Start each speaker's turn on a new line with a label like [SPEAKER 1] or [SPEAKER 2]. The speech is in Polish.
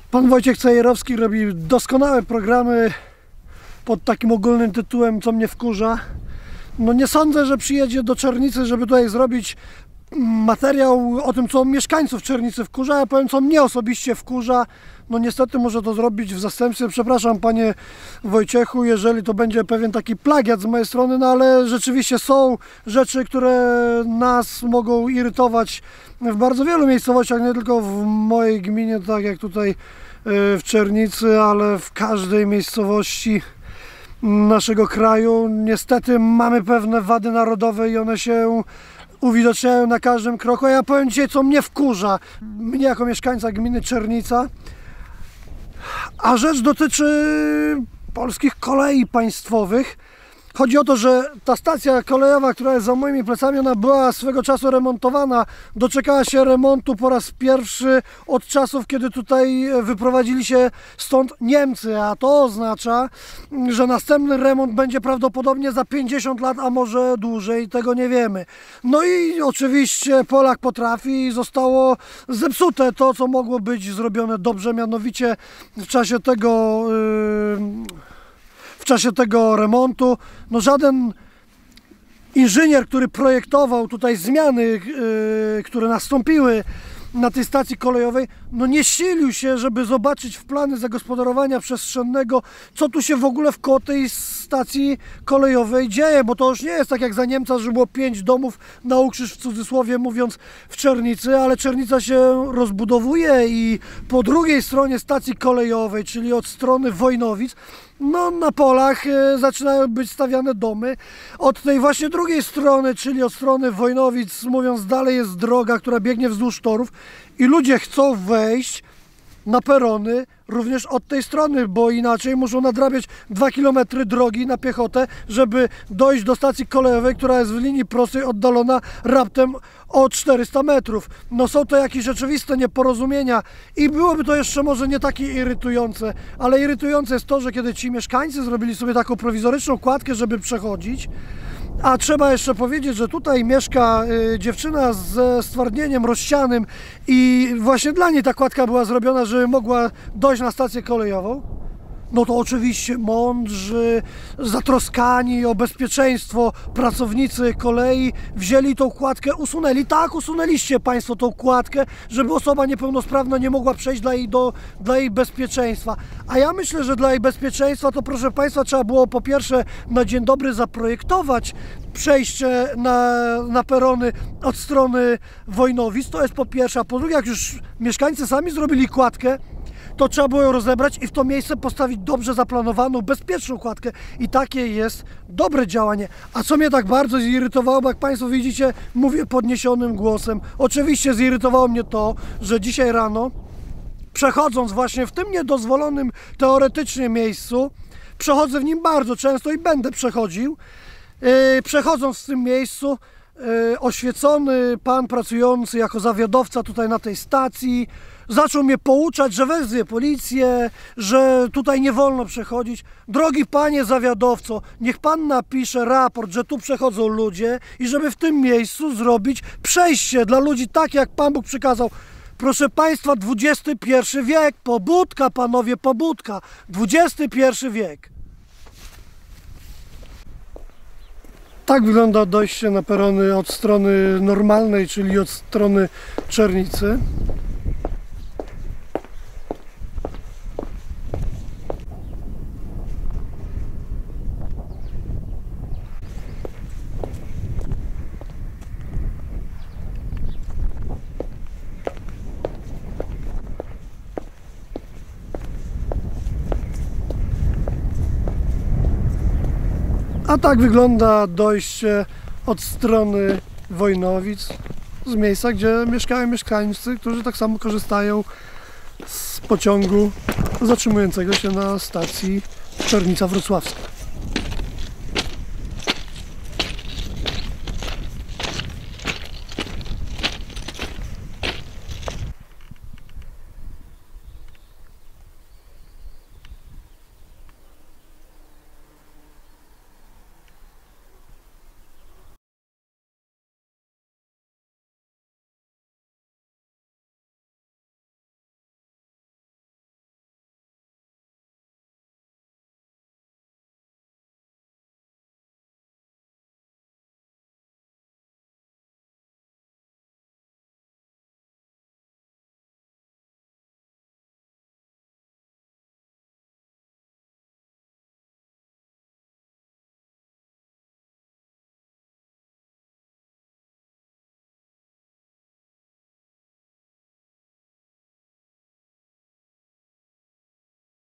[SPEAKER 1] Pan Wojciech Cejerowski robi doskonałe programy pod takim ogólnym tytułem "Co mnie wkurza". No nie sądzę, że przyjedzie do Czernicy, żeby tutaj zrobić materiał o tym, co mieszkańców Czernicy wkurza. Ja powiem, co mnie osobiście wkurza. No niestety może to zrobić w zastępstwie. Przepraszam, panie Wojciechu, jeżeli to będzie pewien taki plagiat z mojej strony, no ale rzeczywiście są rzeczy, które nas mogą irytować w bardzo wielu miejscowościach, nie tylko w mojej gminie, tak jak tutaj w Czernicy, ale w każdej miejscowości naszego kraju. Niestety mamy pewne wady narodowe i one się uwidaczniają na każdym kroku. A ja powiem dzisiaj, co mnie wkurza, mnie jako mieszkańca gminy Czernica, a rzecz dotyczy polskich kolei państwowych. Chodzi o to, że ta stacja kolejowa, która jest za moimi plecami, ona była swego czasu remontowana. Doczekała się remontu po raz pierwszy od czasów, kiedy tutaj wyprowadzili się stąd Niemcy, a to oznacza, że następny remont będzie prawdopodobnie za 50 lat, a może dłużej, tego nie wiemy. No i oczywiście Polak potrafi i zostało zepsute to, co mogło być zrobione dobrze, mianowicie w czasie tego remontu, no żaden inżynier, który projektował tutaj zmiany, które nastąpiły na tej stacji kolejowej, no nie silił się, żeby zobaczyć w plany zagospodarowania przestrzennego, co tu się w ogóle wkoło tej stacji kolejowej dzieje, bo to już nie jest tak jak za Niemca, że było 5 domów na ukrzyż, w cudzysłowie mówiąc, w Czernicy, ale Czernica się rozbudowuje i po drugiej stronie stacji kolejowej, czyli od strony Wojnowic, no na polach zaczynają być stawiane domy. Od tej właśnie drugiej strony, czyli od strony Wojnowic, mówiąc dalej, jest droga, która biegnie wzdłuż torów i ludzie chcą wejść na perony również od tej strony, bo inaczej muszą nadrabiać 2 km drogi na piechotę, żeby dojść do stacji kolejowej, która jest w linii prostej oddalona raptem o 400 metrów. No są to jakieś rzeczywiste nieporozumienia i byłoby to jeszcze może nie takie irytujące, ale irytujące jest to, że kiedy ci mieszkańcy zrobili sobie taką prowizoryczną kładkę, żeby przechodzić, a trzeba jeszcze powiedzieć, że tutaj mieszka dziewczyna ze stwardnieniem rozsianym i właśnie dla niej ta kładka była zrobiona, żeby mogła dojść na stację kolejową. No to oczywiście mądrzy, zatroskani o bezpieczeństwo pracownicy kolei wzięli tą kładkę, usunęli. Tak, usunęliście Państwo tą kładkę, żeby osoba niepełnosprawna nie mogła przejść dla jej bezpieczeństwa. A ja myślę, że dla jej bezpieczeństwa to, proszę Państwa, trzeba było po pierwsze na dzień dobry zaprojektować przejście na perony od strony Wojnowic. To jest po pierwsze. A po drugie, jak już mieszkańcy sami zrobili kładkę, to trzeba było ją rozebrać i w to miejsce postawić dobrze zaplanowaną, bezpieczną kładkę. I takie jest dobre działanie. A co mnie tak bardzo zirytowało, bo jak Państwo widzicie, mówię podniesionym głosem. Oczywiście zirytowało mnie to, że dzisiaj rano, przechodząc właśnie w tym niedozwolonym teoretycznie miejscu, przechodzę w nim bardzo często i będę przechodził, przechodząc w tym miejscu, oświecony pan pracujący jako zawiadowca tutaj na tej stacji zaczął mnie pouczać, że wezwie policję, że tutaj nie wolno przechodzić. Drogi panie zawiadowco, niech pan napisze raport, że tu przechodzą ludzie i żeby w tym miejscu zrobić przejście dla ludzi tak, jak Pan Bóg przykazał. Proszę Państwa, XXI wiek, pobudka panowie, pobudka, XXI wiek. Tak wygląda dojście na perony od strony normalnej, czyli od strony Czernicy. A tak wygląda dojście od strony Wojnowic, z miejsca, gdzie mieszkają mieszkańcy, którzy tak samo korzystają z pociągu zatrzymującego się na stacji Czernica Wrocławska.